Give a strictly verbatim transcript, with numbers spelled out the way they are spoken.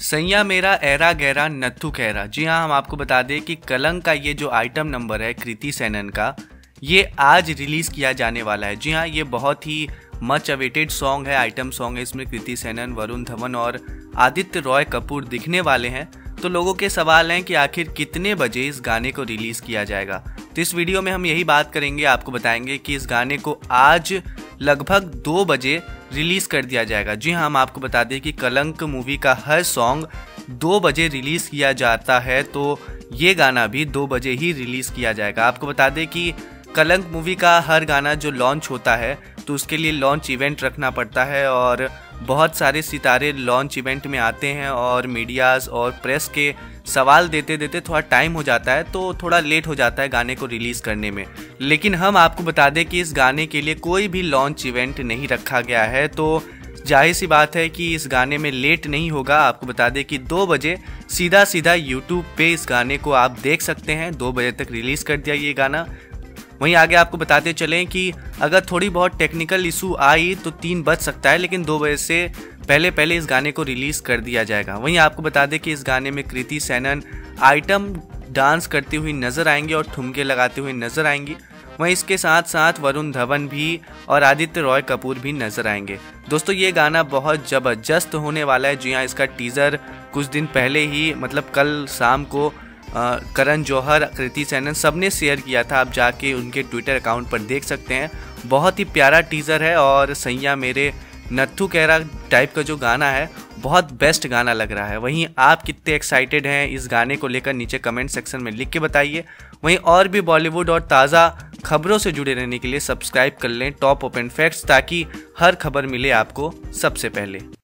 सैया मेरा ऐरा गहरा नत्थु खैरा। जी हाँ, हम आपको बता दें कि कलंक का ये जो आइटम नंबर है कृति सेनन का, ये आज रिलीज़ किया जाने वाला है। जी हाँ, ये बहुत ही मच अवेटेड सॉन्ग है, आइटम सॉन्ग है। इसमें कृति सेनन, वरुण धवन और आदित्य रॉय कपूर दिखने वाले हैं। तो लोगों के सवाल हैं कि आखिर कितने बजे इस गाने को रिलीज़ किया जाएगा। तो इस वीडियो में हम यही बात करेंगे, आपको बताएंगे कि इस गाने को आज लगभग दो बजे रिलीज़ कर दिया जाएगा। जी हाँ, हम आपको बता दें कि कलंक मूवी का हर सॉन्ग दो बजे रिलीज़ किया जाता है, तो ये गाना भी दो बजे ही रिलीज़ किया जाएगा। आपको बता दें कि कलंक मूवी का हर गाना जो लॉन्च होता है तो उसके लिए लॉन्च इवेंट रखना पड़ता है और बहुत सारे सितारे लॉन्च इवेंट में आते हैं और मीडियाज़ और प्रेस के सवाल देते देते थोड़ा टाइम हो जाता है, तो थोड़ा लेट हो जाता है गाने को रिलीज़ करने में। लेकिन हम आपको बता दें कि इस गाने के लिए कोई भी लॉन्च इवेंट नहीं रखा गया है, तो जाहिर सी बात है कि इस गाने में लेट नहीं होगा। आपको बता दें कि दो बजे सीधा सीधा यूट्यूब पे इस गाने को आप देख सकते हैं। दो बजे तक रिलीज़ कर दिया ये गाना। वहीं आगे आपको बताते चलें कि अगर थोड़ी बहुत टेक्निकल इशू आई तो तीन बज सकता है, लेकिन दो बजे से पहले पहले इस गाने को रिलीज़ कर दिया जाएगा। वहीं आपको बता दें कि इस गाने में कृति सेनन आइटम डांस करती हुई नज़र आएंगी और ठुमके लगाते हुए नज़र आएंगी। वहीं इसके साथ साथ वरुण धवन भी और आदित्य रॉय कपूर भी नज़र आएंगे। दोस्तों, ये गाना बहुत ज़बरदस्त होने वाला है। जी हाँ, इसका टीज़र कुछ दिन पहले ही, मतलब कल शाम को करण जौहर, कृति सेनन सबने शेयर किया था। आप जाके उनके ट्विटर अकाउंट पर देख सकते हैं। बहुत ही प्यारा टीज़र है और सैया मेरे नत्थु खैरा टाइप का जो गाना है, बहुत बेस्ट गाना लग रहा है। वहीं आप कितने एक्साइटेड हैं इस गाने को लेकर, नीचे कमेंट सेक्शन में लिख के बताइए। वहीं और भी बॉलीवुड और ताज़ा खबरों से जुड़े रहने के लिए सब्सक्राइब कर लें टॉप ओपन फैक्ट्स, ताकि हर खबर मिले आपको सबसे पहले।